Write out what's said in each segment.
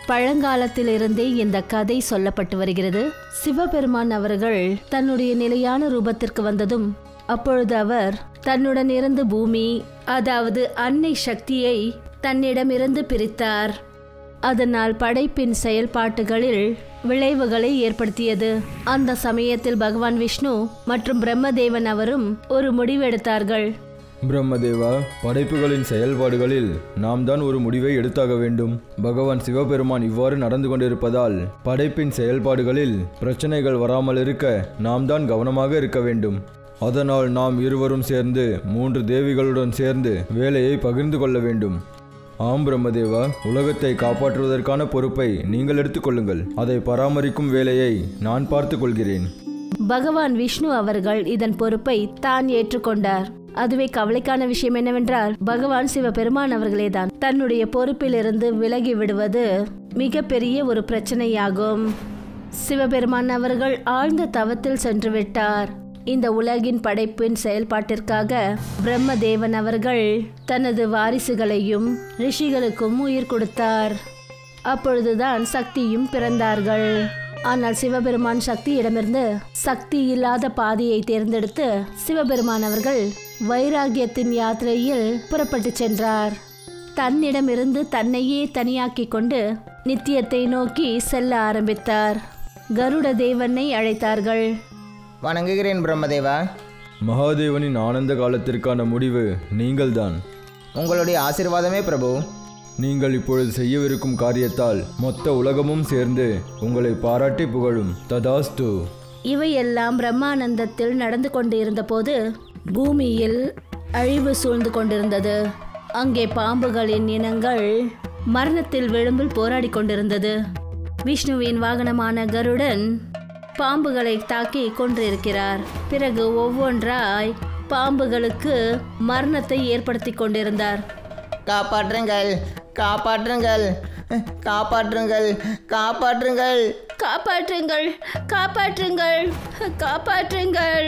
பழங்காலத்திலிருந்தே இந்த கதை சொல்லப்பட்டு வருகிறது. சிவபெருமான் அவர்கள் தன்னுடைய நிலையான ரூபத்திற்கு வந்ததும் அப்பொழுது அவர் தன்னுடன் இருந்து பூமி, அதாவது அன்னை சக்தியை தன்னிடமிருந்து பிரித்தார். அதனால் படைப்பின் செயல்பாட்டுகளில் விளைவுகளை ஏற்படுத்தியது. அந்த சமயத்தில் பகவான் விஷ்ணு மற்றும் பிரம்மதேவன் அவரும் ஒரு முடிவெடுத்தார்கள். பிரம்மதேவா, படைப்புகளின் செயல்பாடுகளில் நாம் தான் ஒரு முடிவை எடுத்தாக வேண்டும். பகவான் சிவபெருமான் இவ்வாறு நடந்து கொண்டிருப்பதால் படைப்பின் செயல்பாடுகளில் பிரச்சனைகள் வராமல் இருக்க நாம் தான் கவனமாக இருக்க வேண்டும். அதனால் நாம் இருவரும் சேர்ந்து 3 தேவிகளுடன் சேர்ந்து வேலையை பகிர்ந்து கொள்ள வேண்டும். ஆம் பிரம்மதேவா, உலகத்தை காப்பாற்றுவதற்கான பொறுப்பை நீங்கள் எடுத்துக்கொள்ளுங்கள். அதை பராமரிக்கும் வேலையை நான் பார்த்து கொள்கிறேன். பகவான் விஷ்ணு அவர்கள் இதன் பொறுப்பை தான் ஏற்றுக்கொண்டார். அதுவே கவலைக்கான விஷயம் என்னவென்றால் பகவான் சிவபெருமான் அவர்களேதான் தன்னுடைய பொறுப்பிலிருந்து விலகி விடுவது மிகப்பெரிய ஒரு பிரச்சனையாகும். சிவபெருமான் அவர்கள் ஆழ்ந்த தவத்தில் சென்று விட்டார். இந்த உலகின் படைப்பின் செயல்பாட்டிற்காக பிரம்மதேவன் அவர்கள் தனது வாரிசுகளையும் ரிஷிகளுக்கும் உயிர் கொடுத்தார். அப்பொழுதுதான் சக்தியும் பிறந்தார்கள். ஆனால் சிவபெருமான் சக்தியிடமிருந்து சக்தி இல்லாத பாதையை தேர்ந்தெடுத்து சிவபெருமான் அவர்கள் வைராகியத்தின் யாத்திரையில் புறப்பட்டு சென்றார். தன்னிடமிருந்து தன்னையே தனியாக்கி கொண்டு நித்தியத்தை நோக்கி செல்ல ஆரம்பித்தார். கருட தேவனை அழைத்தார்கள். வணங்குகிறேன் பிரம்மதேவா. மகாதேவனின் ஆனந்த காலத்திற்கான முடிவு நீங்கள்தான். உங்களுடைய ஆசீர்வாதமே பிரபு. நீங்கள் இப்பொழுது செய்யவிருக்கும் காரியத்தால் மொத்த உலகமும் சேர்ந்து உங்களை பாராட்டி புகழும். ததாஸ்து. இவையெல்லாம் பிரம்மானந்தத்தில் நடந்து கொண்டிருந்த போது பூமியில் அழிவு சூழ்ந்து கொண்டிருந்தது. அங்கே பாம்புகளின் இனங்கள் மரணத்தில் விளிம்பில் போராடி கொண்டிருந்தது. விஷ்ணுவின் வாகனமான கருடன் பாம்புகளை தாக்கி கொண்டிருக்கிறார். பிறகு ஒவ்வொன்றாய் பாம்புகளுக்கு மரணத்தை ஏற்படுத்தி கொண்டிருந்தார். காப்பாற்றுங்கள், காப்பாற்றுங்கள், காப்பாற்றுங்கள், காப்பாற்றுங்கள், காப்பாற்றுங்கள், காப்பாற்றுங்கள், காப்பாற்றுங்கள்.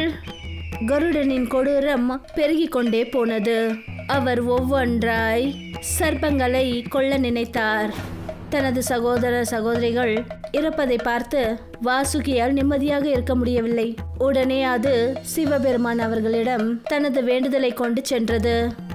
கருடனின் கொடூரம் பெருகிக் கொண்டே போனது. அவர் ஒவ்வொன்றாய் சர்ப்பங்களை கொல்ல நினைத்தார். தனது சகோதர சகோதரிகள் இறப்பதை பார்த்து வாசுகியால் நிம்மதியாக இருக்க முடியவில்லை. உடனே அது சிவபெருமான் அவர்களிடம் தனது வேண்டுதலை கொண்டு சென்றது.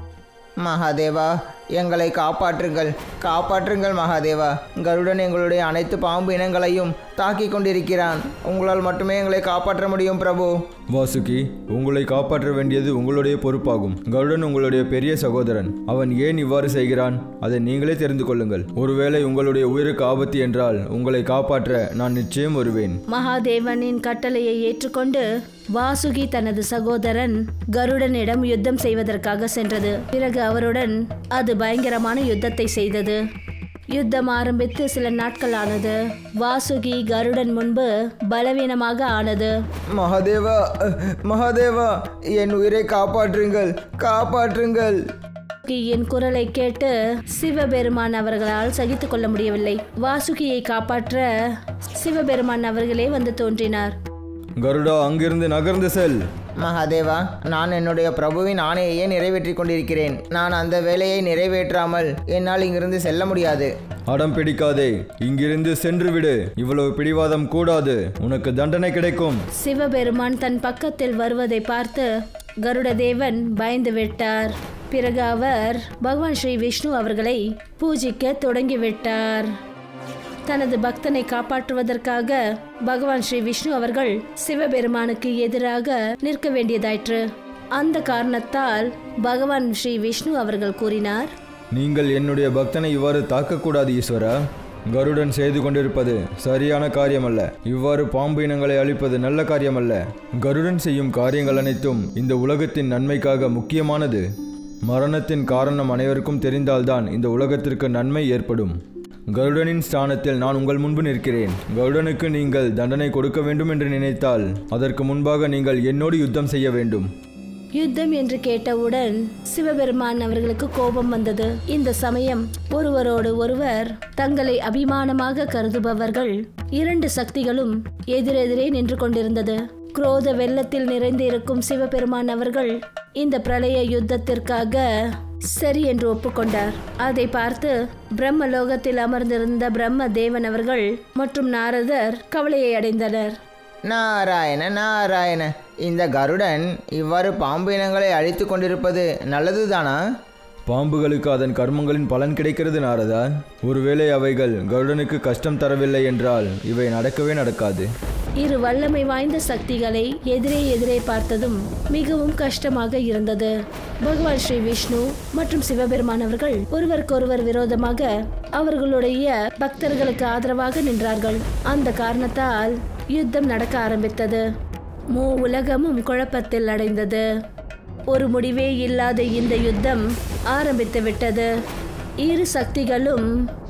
மகாதேவா, எங்களை காப்பாற்றுங்கள், காப்பாற்றுங்கள் மகாதேவா. கருடன் எங்களுடைய அனைத்து பாம்பு இனங்களையும் தாக்கி கொண்டிருக்கிறான். உங்களால் மட்டுமே எங்களை காப்பாற்ற முடியும் பிரபு. வாசுகி, உங்களை காப்பாற்ற வேண்டியது உங்களுடைய பொறுப்பாகும். கருடன் உங்களுடைய பெரிய சகோதரன். அவன் ஏன் இவ்வாறு செய்கிறான், அதை நீங்களே தெரிந்து கொள்ளுங்கள். ஒருவேளை உங்களுடைய உயிருக்கு ஆபத்து என்றால் உங்களை காப்பாற்ற நான் நிச்சயம் வருவேன். மகாதேவனின் கட்டளையை ஏற்றுக்கொண்டு வாசுகி தனது சகோதரன் கருடனிடம் யுத்தம் செய்வதற்காக சென்றது. பிறகு அவருடன் அது பயங்கரமான யுத்தத்தை செய்தது. யுத்தம் ஆரம்பித்து சில நாட்கள் ஆனது. வாசுகி கருடன் முன்பு பலவீனமாக ஆனது. மகாதேவா, மகாதேவா, என் உயிரை காப்பாற்றுங்கள், காப்பாற்றுங்கள். என் குரலை கேட்டு சிவபெருமான் அவர்களால் சகித்துக் கொள்ள முடியவில்லை. வாசுகியை காப்பாற்ற சிவபெருமான் அவர்களே வந்து தோன்றினார். கருடா, அங்கிருந்து நகர்ந்து செல். மகாதேவா, நான் என்னுடைய பிரபுவின் ஆணையையே நிறைவேற்றி கொண்டிருக்கிறேன். நான் அந்த வேலையை நிறைவேற்றாமல் என்னால் இங்கிருந்து செல்ல முடியாது. அடம் பிடிக்காதே, இங்கிருந்து சென்று விடு. இவ்வளவு பிடிவாதம் கூடாது, உனக்கு தண்டனை கிடைக்கும். சிவபெருமான் தன் பக்கத்தில் வருவதை பார்த்து கருடதேவன் பயந்து விட்டார். பிறகு அவர் பகவான் ஸ்ரீ விஷ்ணு அவர்களை பூஜிக்க தொடங்கிவிட்டார். தனது பக்தனை காப்பாற்றுவதற்காக பகவான் ஸ்ரீ விஷ்ணு அவர்கள் சிவபெருமானுக்கு எதிராக நிற்க வேண்டியதாயிற்று. அந்த காரணத்தால் பகவான் ஸ்ரீ விஷ்ணு அவர்கள் கூறினார், நீங்கள் என்னுடைய பக்தனை இவ்வாறு தாக்கக்கூடாது ஈஸ்வரா. கருடன் செய்து கொண்டிருப்பது சரியான காரியமல்ல. இவ்வாறு பாம்பு இனங்களை அழிப்பது நல்ல காரியமல்ல. கருடன் செய்யும் காரியங்கள் அனைத்தும் இந்த உலகத்தின் நன்மைக்காக முக்கியமானது. மரணத்தின் காரணம் அனைவருக்கும் தெரிந்தால்தான் இந்த உலகத்திற்கு நன்மை ஏற்படும். கருடனின் ஸ்தானத்தில் நான் உங்கள் முன்பு நிற்கிறேன். கருடனுக்கு நீங்கள் தண்டனை கொடுக்க வேண்டும் என்று நினைத்தால் அதற்கு முன்பாக நீங்கள் என்னோடு யுத்தம் செய்ய வேண்டும். யுத்தம் என்று கேட்டவுடன் சிவபெருமான் அவர்களுக்கு கோபம் வந்தது. இந்த சமயம் ஒருவரோடு ஒருவர் தங்களை அபிமானமாக கருதுபவர்கள் 2 சக்திகளும் எதிரெதிரே நின்று கொண்டிருந்தது. குரோத வெள்ளத்தில் நிறைந்து இருக்கும் சிவபெருமான் அவர்கள் இந்த பிரளய யுத்தத்திற்காக சரி என்று ஒப்புக்கொண்டார். அதை பார்த்து பிரம்மலோகத்தில் அமர்ந்திருந்த பிரம்ம தேவன் அவர்கள் மற்றும் நாரதர் கவலையை அடைந்தனர். நாராயண நாராயண, இந்த கருடன் இவ்வாறு பாம்பு இனங்களை அழித்து கொண்டிருப்பது நல்லதுதானா? பாம்புகளுக்கு அதன் கர்மங்களின் பலன் கிடைக்கிறது நாரதா. ஒருவேளை அவைகள் கருடனுக்கு கஷ்டம் தரவில்லை என்றால் இவை நடக்கவே நடக்காது. இரு வல்லமை வாய்ந்த சக்திகளை எதிரே பார்த்ததும் மிகவும் கஷ்டமாக இருந்தது. பகவான் ஸ்ரீ விஷ்ணு மற்றும் சிவபெருமான் அவர்கள் ஒருவருக்கொருவர் விரோதமாக அவர்களுடைய பக்தர்களுக்கு ஆதரவாக நின்றார்கள். அந்த காரணத்தால் யுத்தம் நடக்க ஆரம்பித்தது. உலகமும் குழப்பத்தில் அடைந்தது. ஒரு முடிவே இல்லாத இந்த யுத்தம் ஆரம்பித்து விட்டது. இரு சக்திகளும்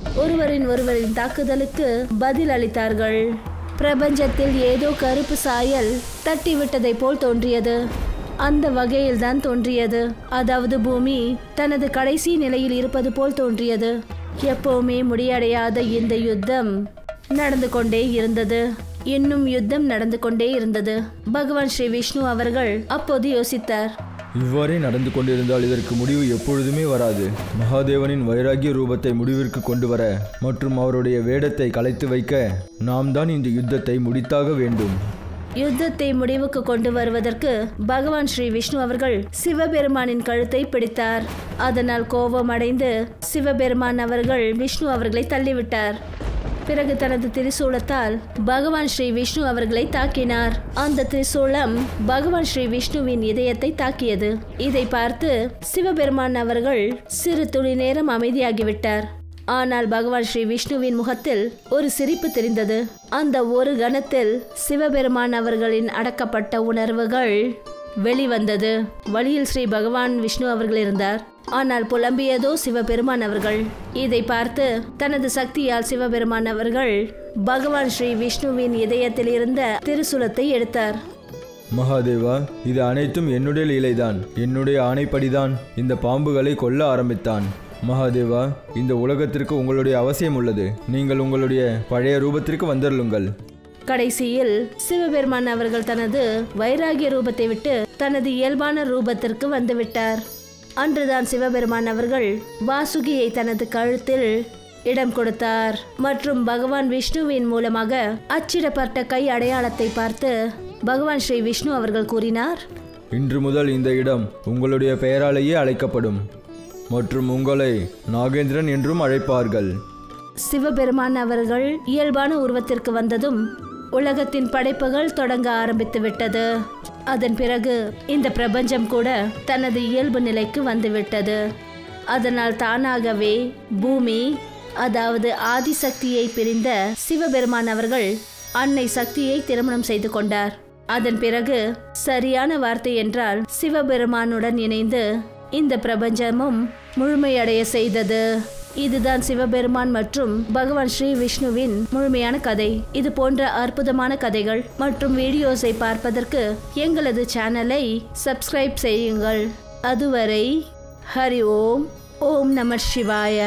ஒருவரின் தாக்குதலுக்கு பதில் அளித்தார்கள். பிரபஞ்சத்தில் ஏதோ கருப்பு சாயல் தட்டிவிட்டதை போல் தோன்றியது. அந்த வகையில்தான் தோன்றியது. அதாவது பூமி தனது கடைசி நிலையில் இருப்பது போல் தோன்றியது. எப்பவுமே முடிவடையாத இந்த யுத்தம் நடந்து கொண்டே இருந்தது. இன்னும் யுத்தம் நடந்து கொண்டே இருந்தது. பகவான் ஸ்ரீ விஷ்ணு அவர்கள் அப்போது யோசித்தார், இவ்வாறே நடந்து கொண்டிருந்தால் இதற்கு முடிவு எப்பொழுதுமே வராது. மகாதேவனின் வைராகிய ரூபத்தை முடிவிற்கு கொண்டு வர மற்றும் அவருடைய வேடத்தை கலைத்து வைக்க நாம் தான் இந்த யுத்தத்தை முடித்தாக வேண்டும். யுத்தத்தை முடிவுக்கு கொண்டு வருவதற்கு பகவான் ஸ்ரீ விஷ்ணு அவர்கள் சிவபெருமானின் கழுத்தை பிடித்தார். அதனால் கோபம் அடைந்து சிவபெருமான் அவர்கள் விஷ்ணு அவர்களை தள்ளிவிட்டார். பிறகு தனது திரிசூலத்தால் பகவான் ஸ்ரீ விஷ்ணு அவர்களை தாக்கினார். அந்த திரிசூலம் பகவான் ஸ்ரீ விஷ்ணுவின் இதயத்தை தாக்கியது. இதை பார்த்து சிவபெருமான் அவர்கள் சிறு துளி நேரம் அமைதியாகிவிட்டார். ஆனால் பகவான் ஸ்ரீ விஷ்ணுவின் முகத்தில் ஒரு சிரிப்பு தெரிந்தது. அந்த ஒரு கணத்தில் சிவபெருமான் அவர்களின் அடக்கப்பட்ட உணர்வுகள் வெளிவந்தது. வழியில் ஸ்ரீ பகவான் விஷ்ணு அவர்கள் இருந்தார். ஆனால் புலம்பியதோ சிவபெருமான் அவர்கள். இதை பார்த்து தனது சக்தியால் சிவபெருமான் அவர்கள் பகவான் ஸ்ரீ விஷ்ணுவின் இதயத்தில் இருந்த திரிசூலத்தை எடுத்தார். மகாதேவா, இது அனைத்தும் என்னுடைய லீலைதான். என்னுடைய ஆணைப்படிதான் இந்த பாம்புகளை கொல்ல ஆரம்பித்தான். மகாதேவா, இந்த உலகத்திற்கு உங்களுடைய அவசியம் உள்ளது. நீங்கள் உங்களுடைய பழைய ரூபத்திற்கு வந்துள்ளுங்கள். கடைசியில் சிவபெருமான் அவர்கள் தனது வைராகிய ரூபத்தை விட்டு தனது இயல்பான ரூபத்திற்கு வந்துவிட்டார். அன்றுதான் சிவபெருமான் அவர்கள் வாசுகியை தனது கழுத்தில் இடம் கொடுத்தார் மற்றும் பகவான் விஷ்ணுவின் மூலமாக அச்சிடப்பட்ட கை அடையாளத்தை பார்த்து பகவான் ஸ்ரீ விஷ்ணு அவர்கள் கூறினார், இன்று முதல் இந்த இடம் உங்களுடைய பெயராலேயே அழைக்கப்படும் மற்றும் உங்களை நாகேந்திரன் என்றும் அழைப்பார்கள். சிவபெருமான் அவர்கள் இயல்பான உருவத்திற்கு வந்ததும் உலகத்தின் படைப்புகள் தொடங்க ஆரம்பித்து விட்டது. அதன் பிறகு இந்த பிரபஞ்சம் கூட தனது இயல்பு நிலைக்கு வந்துவிட்டது. அதனால் தானாகவே பூமி, அதாவது ஆதிசக்தியை பிரிந்த சிவபெருமான் அவர்கள் அன்னை சக்தியை திருமணம் செய்து கொண்டார். அதன் பிறகு சரியான வார்த்தை என்றால் சிவபெருமானுடன் இணைந்து இந்த பிரபஞ்சமும் முழுமையடைய செய்தது. இதுதான் சிவபெருமான் மற்றும் பகவான் ஸ்ரீ விஷ்ணுவின் முழுமையான கதை. இது போன்ற அற்புதமான கதைகள் மற்றும் வீடியோஸை பார்ப்பதற்கு எங்களது சேனலை சப்ஸ்கிரைப் செய்யுங்கள். அதுவரை ஹரி ஓம். ஓம் நம சிவாய.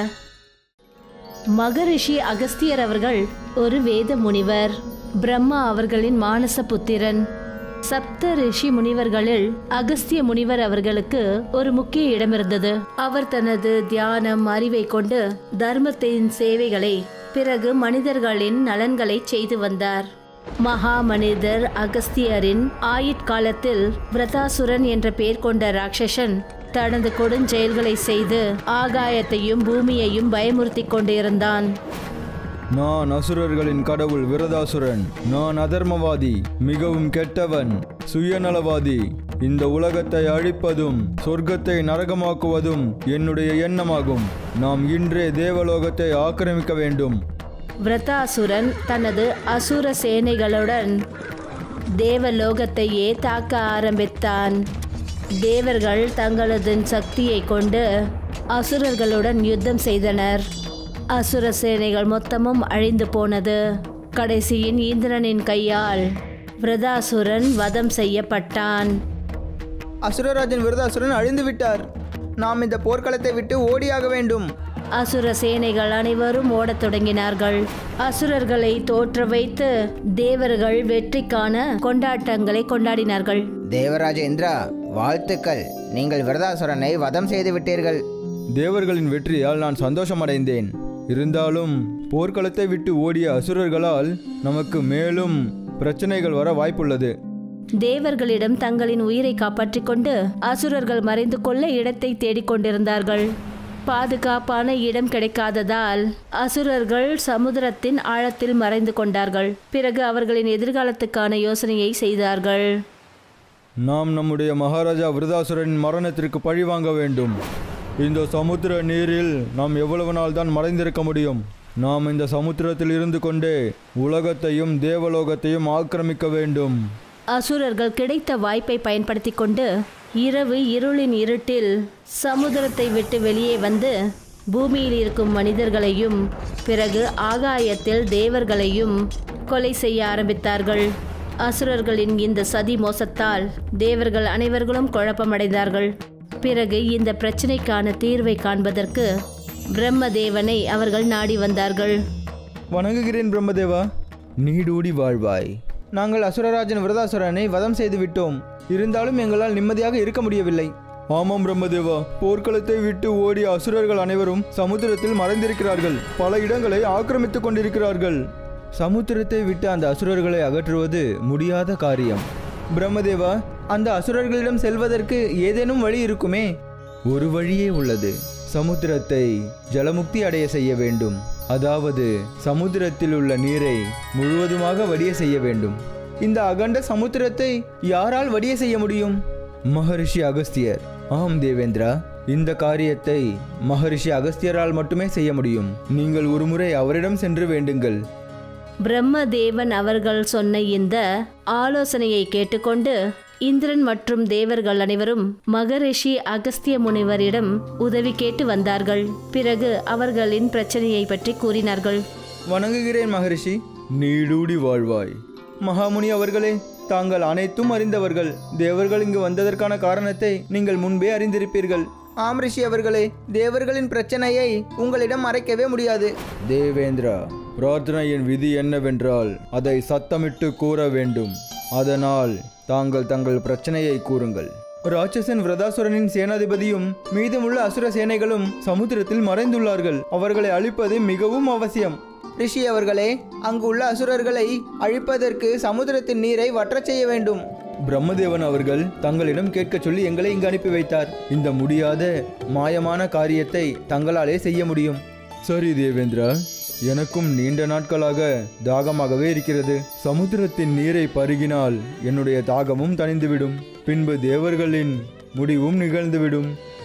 மகரிஷி அகஸ்தியர் அவர்கள் ஒரு வேத முனிவர். பிரம்மா அவர்களின் மானச புத்திரன். சப்த ரிஷி முனிவர்களில் அகஸ்திய முனிவர் அவர்களுக்கு ஒரு முக்கிய இடம் இருந்தது. அவர் தனது தியானம், அறிவை கொண்டு தர்மத்தின் சேவைகளை, பிறகு மனிதர்களின் நலன்களை செய்து வந்தார். மகா மனிதர் அகஸ்தியரின் ஆயுட்காலத்தில் விரதாசுரன் என்ற பெயர் கொண்ட ராட்சசன் தனது கொடுஞ்செயல்களை செய்து ஆகாயத்தையும் பூமியையும் பயமுறுத்தி கொண்டிருந்தான். நான் அசுரர்களின் கடவுள் விரதாசுரன். நான் அதர்மவாதி, மிகவும் கெட்டவன், சுயநலவாதி. இந்த உலகத்தை அழிப்பதும் சொர்க்கத்தை நரகமாக்குவதும் என்னுடைய எண்ணமாகும். நாம் இன்றே தேவலோகத்தை ஆக்கிரமிக்க வேண்டும். விரதாசுரன் தனது அசுர சேனைகளுடன் தேவலோகத்தையே தாக்க ஆரம்பித்தான். தேவர்கள் தங்களது சக்தியை கொண்டு அசுரர்களுடன் யுத்தம் செய்தனர். அசுர சேனைகள் மொத்தமும் அழிந்து போனது. கடைசியின் இந்திரனின் கையால் விரதாசுரன் வதம் செய்யப்பட்டான். அசுரராஜன் விரதாசுரன் அழிந்து விட்டார். நாம் இந்த போர்க்களத்தை விட்டு ஓடியாக வேண்டும். அசுர சேனைகள் அனைவரும் ஓடத் தொடங்கினார்கள். அசுரர்களை தோற்ற வைத்து தேவர்கள் வெற்றிக்கான கொண்டாட்டங்களை கொண்டாடினார்கள். தேவராஜேந்திரா, வாழ்த்துக்கள், நீங்கள் விருதாசுரனை வதம் செய்து விட்டீர்கள். தேவர்களின் வெற்றியால் நான் சந்தோஷமடைந்தேன். இருந்தாலும் போர்க்களத்தை விட்டு ஓடிய அசுரர்களால் நமக்கு மேலும் பிரச்சனைகள் வர வாய்ப்புள்ளது. தேவர்களிடம் தங்களின் உயிரை காப்பாற்றிக் கொண்டு அசுரர்கள் மறைந்து கொள்ள இடத்தை தேடிக்கொண்டிருந்தார்கள். பாதுகாப்பான இடம் கிடைக்காததால் அசுரர்கள் சமுத்திரத்தின் ஆழத்தில் மறைந்து கொண்டார்கள். பிறகு அவர்களின் எதிர்காலத்துக்கான யோசனையை செய்தார்கள். நாம் நம்முடைய மகாராஜா விருதாசுரனின் மரணத்திற்கு பழி வாங்க வேண்டும். இந்த சமுத்திர நீரில் நாம் எவ்வளவு நாள் தான் மறைந்திருக்க முடியும்? நாம் இந்த சமுத்திரத்தில் இருந்து கொண்டே உலகத்தையும் தேவலோகத்தையும் ஆக்கிரமிக்க வேண்டும். அசுரர்கள் கிடைத்த வாய்ப்பை பயன்படுத்தி கொண்டு இரவு இருளின் இருட்டில் சமுத்திரத்தை விட்டு வெளியே வந்து பூமியில் இருக்கும் மனிதர்களையும் பிறகு ஆகாயத்தில் தேவர்களையும் கொலை செய்ய ஆரம்பித்தார்கள். அசுரர்களின் இந்த சதி மோசத்தால் தேவர்கள் அனைவர்களும் குழப்பமடைந்தார்கள். பிறகு இந்த பிரச்சனைக்கான தீர்வை காண்பதற்கு பிரம்மதேவனை அவர்கள் நாடி வந்தார்கள். வணங்குகிறேன் பிரம்மதேவா, நீடூடி வாழ்வாய். நாங்கள் அசுரராஜன் விருதாசுரனை வதம் செய்து விட்டோம். இருந்தாலும் எங்களால் நிம்மதியாக இருக்க முடியவில்லை. ஆமாம் பிரம்மதேவா, போர்க்களத்தை விட்டு ஓடிய அசுரர்கள் அனைவரும் சமுத்திரத்தில் மறைந்திருக்கிறார்கள். பல இடங்களை ஆக்கிரமித்துக் கொண்டிருக்கிறார்கள். சமுத்திரத்தை விட்டு அந்த அசுரர்களை அகற்றுவது முடியாத காரியம். பிரம்மதேவா, அந்த அசுரர்களிடம் செல்வதற்கு ஏதேனும் வழி இருக்குமே? ஒரு வழியே உள்ளது. சமுத்திரத்தை ஜலமுக்தி அடைய செய்ய வேண்டும். அதாவது சமுத்திரத்தில் உள்ள நீரை முழுவதுமாக வடிய செய்ய வேண்டும். இந்த அகண்ட சமுத்திரத்தை யாரால் வடிய செய்ய முடியும்? மகரிஷி அகஸ்தியர். ஆம் தேவேந்திரா, இந்த காரியத்தை மகரிஷி அகஸ்தியரால் மட்டுமே செய்ய முடியும். நீங்கள் ஒருமுறை அவரிடம் சென்று வேண்டுங்கள். பிரம்மதேவன் அவர்கள் சொன்ன இந்த ஆலோசனையை கேட்டுக்கொண்டு இந்திரன் மற்றும் தேவர்கள் அனைவரும் மகரிஷி அகஸ்திய முனிவரிடம் உதவி கேட்டு வந்தார்கள். பிறகு அவர்களின் பிரச்சனையை பற்றி கூறினார்கள். வணங்குகிறேன் மகரிஷி. நீடூடி வாழ்வாய். மகாமுனி அவர்களே, தாங்கள் அனைத்தும் அறிந்தவர்கள். தேவர்கள் இங்கு வந்ததற்கான காரணத்தை நீங்கள் முன்பே அறிந்திருப்பீர்கள். ஆம் ரிஷி அவர்களே, தேவர்களின் பிரச்சனையை உங்களிடம் மறைக்கவே முடியாது. தேவேந்திரா, பிரார்த்தனையின் விதி என்னவென்றால் அதை சத்தமிட்டு கூற வேண்டும். அதனால் தாங்கள் தங்கள் பிரச்சனையை கூறுங்கள். ராட்சசன் விருதாசுரனின் சேனாதிபதியும் மீதமுள்ள அசுர சேனைகளும் சமுத்திரத்தில் மறைந்துள்ளார்கள். அவர்களை அழிப்பது மிகவும் அவசியம். ரிஷி அவர்களே, அங்கு உள்ள அசுரர்களை அழிப்பதற்கு சமுத்திரத்தின் நீரை வற்றச் செய்ய வேண்டும். பிரம்மதேவன் அவர்கள் தங்களிடம் கேட்க சொல்லி எங்களை இங்கு அனுப்பி வைத்தார். இந்த முடியாத மாயமான காரியத்தை தங்களாலே செய்ய முடியும். சரி தேவேந்திரா, எனக்கும் நீண்ட நாட்களாக தாகமாகவே இருக்கிறது. சமுத்திரத்தின் நீரை பருகினால் என்னுடைய தாகமும் தணிந்துவிடும். பின்பு தேவர்களின் முடிவும் நிகழ்ந்துவிடும்.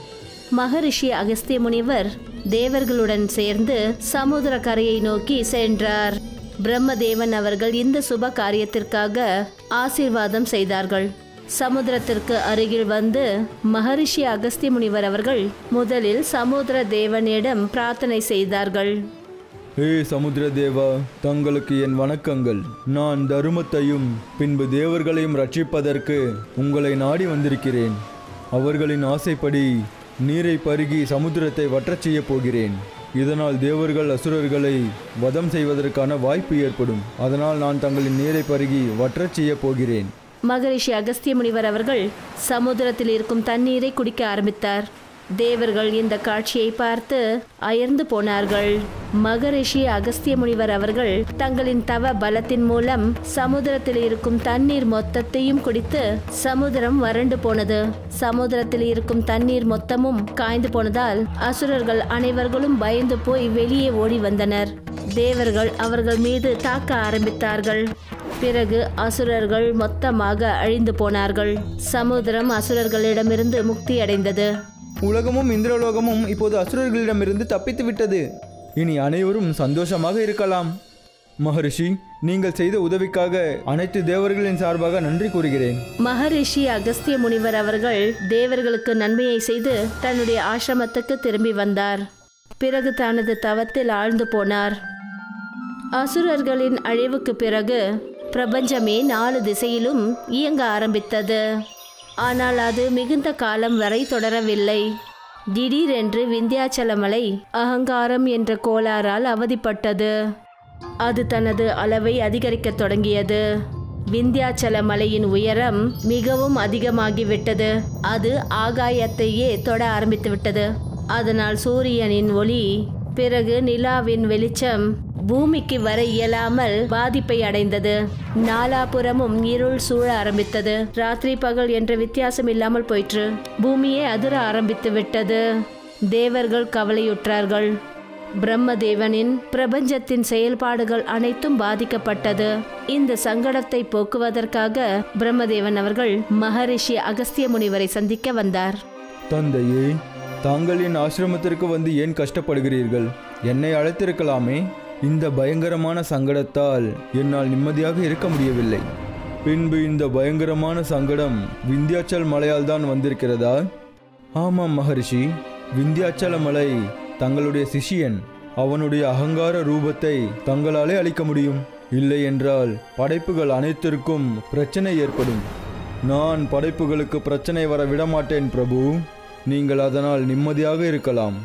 மகரிஷி அகஸ்திய முனிவர் தேவர்களுடன் சேர்ந்து சமுத்திர கரையை நோக்கி சென்றார். பிரம்மதேவன் அவர்கள் இந்த சுப காரியத்திற்காக ஆசீர்வாதம் செய்தார்கள். சமுத்திரத்திற்கு அருகில் வந்து மகரிஷி அகஸ்திய முனிவர் அவர்கள் முதலில் சமுத்திர தேவனிடம் பிரார்த்தனை செய்தார்கள். ஏ சமுத்திர தேவா, தங்களுக்கு என் வணக்கங்கள். நான் தருமத்தையும் பின்பு தேவர்களையும் ரட்சிப்பதற்கு உங்களை நாடி வந்திருக்கிறேன். அவர்களின் ஆசைப்படி நீரை பருகி சமுத்திரத்தை வற்றச் செய்ய போகிறேன். இதனால் தேவர்கள் அசுரர்களை வதம் செய்வதற்கான வாய்ப்பு ஏற்படும். அதனால் நான் தங்களின் நீரை பருகி வற்றச் செய்ய போகிறேன். மகரிஷி அகஸ்திய முனிவர் அவர்கள் சமுத்திரத்தில் இருக்கும் தண்ணீரை குடிக்க ஆரம்பித்தார். தேவர்கள் இந்த காட்சியை பார்த்து அயர்ந்து போனார்கள். மகரிஷி அகஸ்திய முனிவர் அவர்கள் தங்களின் தவ பலத்தின் மூலம் சமுத்திரத்தில் இருக்கும் தண்ணீர் மொத்தத்தையும் குடித்து சமுத்திரம் வறண்டு போனது. சமுத்திரத்தில் இருக்கும் தண்ணீர் மொத்தமும் காய்ந்து போனதால் அசுரர்கள் அனைவர்களும் பயந்து போய் வெளியே ஓடி வந்தனர். தேவர்கள் அவர்கள் மீது தாக்க ஆரம்பித்தார்கள். பிறகு அசுரர்கள் மொத்தமாக அழிந்து போனார்கள். சமுத்திரம் அசுரர்களிடமிருந்து முக்தி அடைந்தது. உலகமும் இந்திரலோகமும் இப்போது அசுரர்களிடமிருந்து தப்பித்து விட்டது. இனி அனைவரும் சந்தோஷமாக இருக்கலாம். மகரிஷி, நீங்கள் செய்த உதவிக்காக அனைத்து தேவர்களின் சார்பாக நன்றி கூறுகிறேன். மகரிஷி அகஸ்திய முனிவர் அவர்கள் தேவர்களுக்கு நன்மையை செய்து தன்னுடைய ஆசிரமத்துக்கு திரும்பி வந்தார். பிறகு தனது தவத்தில் ஆழ்ந்து போனார். அசுரர்களின் அழிவுக்கு பிறகு பிரபஞ்சமே 4 திசையிலும் இயங்க ஆரம்பித்தது. ஆனால் அது மிகுந்த காலம் வரை தொடரவில்லை. திடீரென்று விந்தியாச்சல மலை அகங்காரம் என்ற கோளாறால் அவதிப்பட்டது. அது தனது அளவை அதிகரிக்க தொடங்கியது. விந்தியாச்சல மலையின் உயரம் மிகவும் அதிகமாகிவிட்டது. அது ஆகாயத்தையே தொட ஆரம்பித்து விட்டது. அதனால் சூரியனின் ஒளி, பிறகு நிலாவின் வெளிச்சம் பூமிக்கு வர இயலாமல் பாதிப்பை அடைந்தது. நாலாபுறமும் இருள் சூழ ஆரம்பித்தது. ராத்திரி பகல் என்ற வித்தியாசம் இல்லாமல் போயிற்று. பூமியே அதிர ஆரம்பித்து விட்டது. தேவர்கள் கவலையுற்றார்கள். பிரம்மதேவனின் பிரபஞ்சத்தின் செயல்பாடுகள் அனைத்தும் பாதிக்கப்பட்டது. இந்த சங்கடத்தை போக்குவதற்காக பிரம்மதேவன் அவர்கள் மகரிஷி அகஸ்திய முனிவரை சந்திக்க வந்தார். தந்தையே, தாங்கள் என் ஆசிரமத்திற்கு வந்து ஏன் கஷ்டப்படுகிறீர்கள்? என்னை அழைத்திருக்கலாமே. இந்த பயங்கரமான சங்கடத்தால் என்னால் நிம்மதியாக இருக்க முடியவில்லை. பின்பு இந்த பயங்கரமான சங்கடம் விந்தியாச்சல் மலையால் தான் வந்திருக்கிறதா? ஆமாம் மகரிஷி, விந்தியாச்சல மலை தங்களுடைய சிஷியன். அவனுடைய அகங்கார ரூபத்தை தங்களாலே அழிக்க முடியும். இல்லை என்றால் படைப்புகள் அனைத்திற்கும் பிரச்சனை ஏற்படும். நான் படைப்புகளுக்கு பிரச்சனை வர விடமாட்டேன் பிரபு. நீங்கள் அதனால் நிம்மதியாக இருக்கலாம்.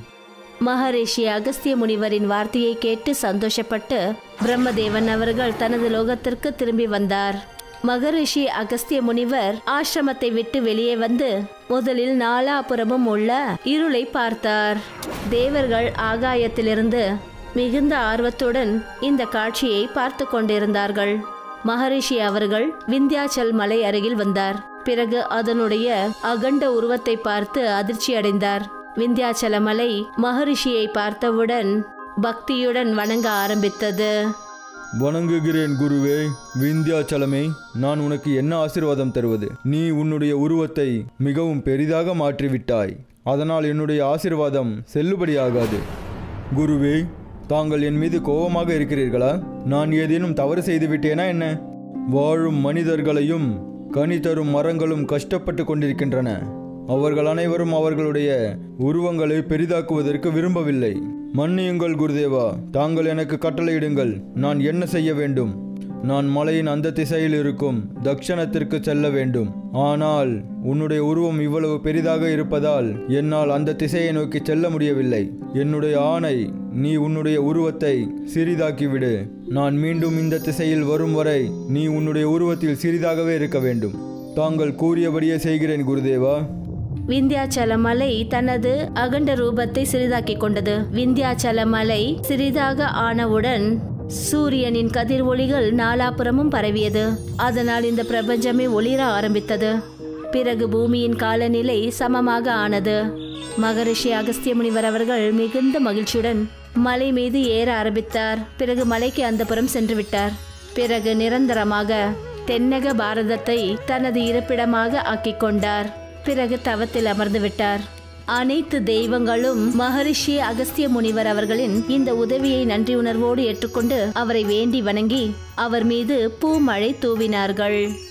மகரிஷி அகஸ்திய முனிவரின் வார்த்தையை கேட்டு சந்தோஷப்பட்டு பிரம்மதேவன் அவர்கள் தனது லோகத்திற்கு திரும்பி வந்தார். மகரிஷி அகஸ்திய முனிவர் ஆசிரமத்தை விட்டு வெளியே வந்து முதலில் நாலாபுறமும் உள்ள இருளை பார்த்தார். தேவர்கள் ஆகாயத்திலிருந்து மிகுந்த ஆர்வத்துடன் இந்த காட்சியை பார்த்து கொண்டிருந்தார்கள். மகரிஷி அவர்கள் விந்தியாச்சல் மலை அருகில் வந்தார். பிறகு அதனுடைய அகண்ட உருவத்தை பார்த்து அதிர்ச்சி அடைந்தார். விந்தியாச்சல மலை மகரிஷியை பார்த்தவுடன் பக்தியுடன் வணங்க ஆரம்பித்தது. வணங்குகிறேன் குருவே. விந்தியாச்சலமே, நான் உனக்கு என்ன ஆசீர்வாதம் தருவது? நீ உன்னுடைய உருவத்தை மிகவும் பெரிதாக மாற்றிவிட்டாய். அதனால் என்னுடைய ஆசீர்வாதம் செல்லுபடியாகாது. குருவே, தாங்கள் என் மீது கோபமாக இருக்கிறீர்களா? நான் ஏதேனும் தவறு செய்து விட்டேனா என்ன? வாழும் மனிதர்களையும் கனி தரும் மரங்களும் கஷ்டப்பட்டு கொண்டிருக்கின்றன. அவர்கள் அனைவரும் அவர்களுடைய உருவங்களை பெரிதாக்குவதற்கு விரும்பவில்லை. மன்னியுங்கள் குருதேவா, தாங்கள் எனக்கு கட்டளையிடுங்கள். நான் என்ன செய்ய வேண்டும்? நான் மலையின் அந்த திசையில் இருக்கும் தக்ஷணத்திற்கு செல்ல வேண்டும். ஆனால் உன்னுடைய உருவம் இவ்வளவு பெரிதாக இருப்பதால் என்னால் அந்த திசையை நோக்கி செல்ல முடியவில்லை. என்னுடைய ஆணை, நீ உன்னுடைய உருவத்தை சிறிதாக்கிவிடு. நான் மீண்டும் இந்த திசையில் வரும் வரை நீ உன்னுடைய உருவத்தில் சிறிதாகவே இருக்க வேண்டும். தாங்கள் கூறியபடியே செய்கிறேன் குருதேவா. விந்தியாச்சல மலை தனது அகண்ட ரூபத்தை சிறிதாக்கி கொண்டது. விந்தியாச்சல மலை சிறிதாக ஆனவுடன் சூரியனின் கதிர் ஒளிகள் நாலாபுறமும் பரவியது. அதனால் இந்த பிரபஞ்சமே ஒளிர ஆரம்பித்தது. பிறகு பூமியின் காலநிலை சமமாக ஆனது. மகரிஷி அகஸ்திய முனிவர் அவர்கள் மிகுந்த மகிழ்ச்சியுடன் மலை மீது ஏற ஆரம்பித்தார். பிறகு மலைக்கு அந்த புறம் சென்று விட்டார். பிறகு நிரந்தரமாக தென்னக பாரதத்தை தனது இருப்பிடமாக ஆக்கிக் கொண்டார். பிறகு தவத்தில் அமர்ந்து விட்டார். அனைத்து தெய்வங்களும் மகரிஷி அகஸ்திய முனிவர் அவர்களின் இந்த உதவியை நன்றி உணர்வோடு ஏற்றுக்கொண்டு அவரை வேண்டி வணங்கி அவர் மீது பூமழை தூவினார்கள்.